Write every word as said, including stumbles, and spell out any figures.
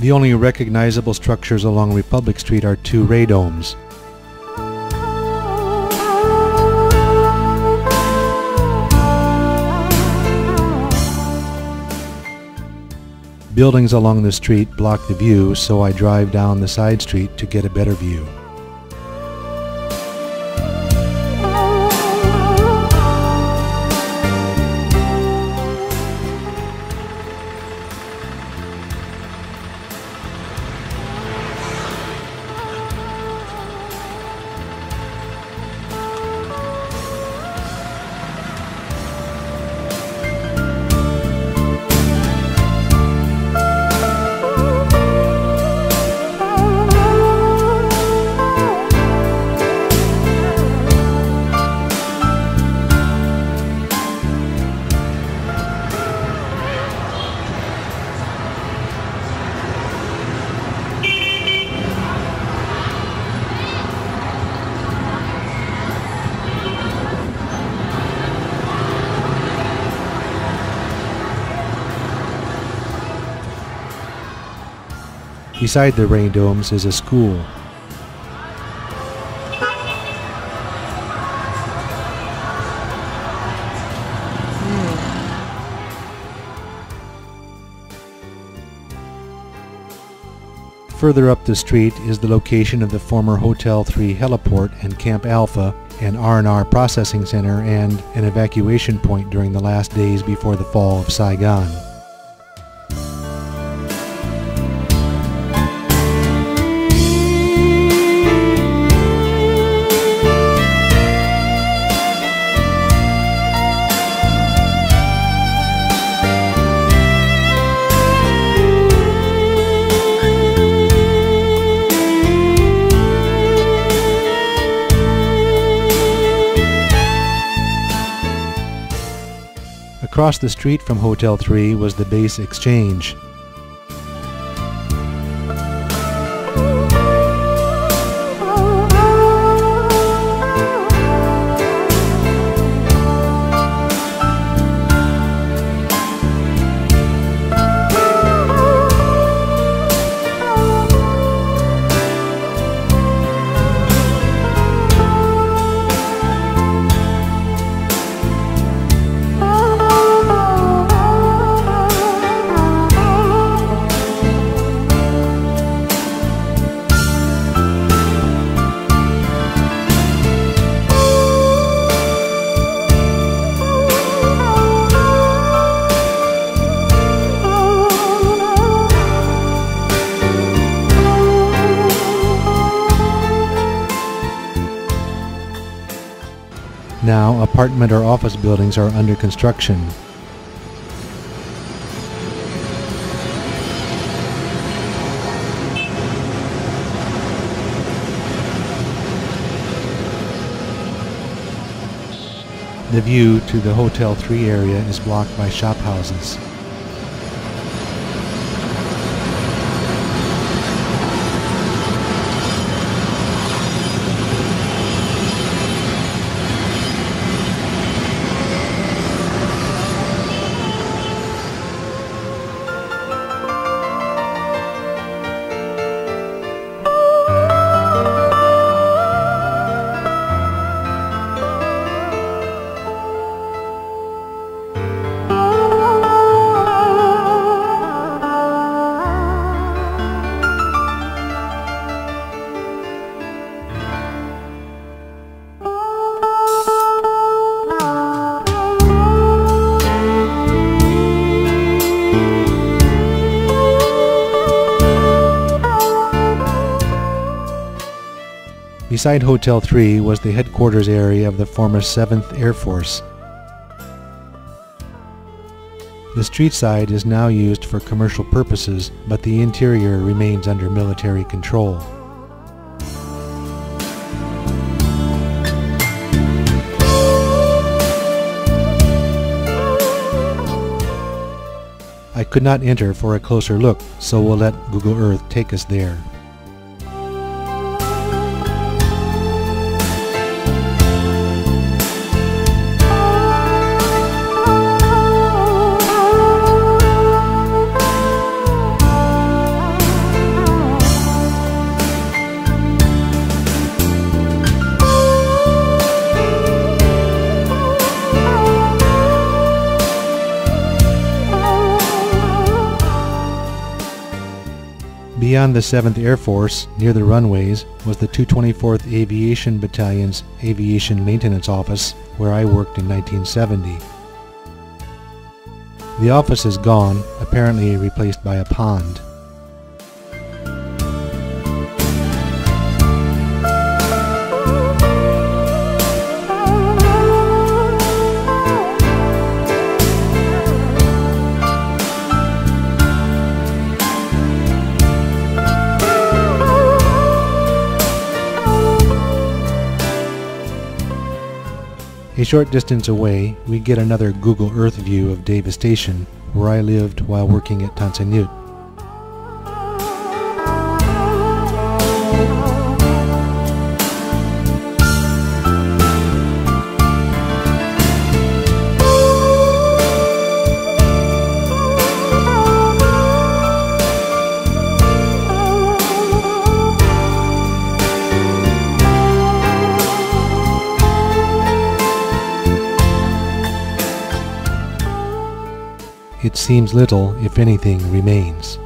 The only recognizable structures along Republic Street are two radomes. Buildings along the street block the view, so I drive down the side street to get a better view. Beside the radomes is a school. Further up the street is the location of the former Hotel three heliport and Camp Alpha, an R and R processing center, and an evacuation point during the last days before the fall of Saigon. Across the street from Hotel three was the base exchange. Now, apartment or office buildings are under construction. The view to the Hotel three area is blocked by shop houses. Beside Hotel three was the headquarters area of the former seventh Air Force. The street side is now used for commercial purposes, but the interior remains under military control. I could not enter for a closer look, so we'll let Google Earth take us there. Beyond the seventh Air Force, near the runways, was the two hundred twenty-fourth Aviation Battalion's Aviation Maintenance Office, where I worked in nineteen seventy. The office is gone, apparently replaced by a pond. A short distance away, we get another Google Earth view of Davis Station, where I lived while working at Tan Son Nhut. It seems little, if anything, remains.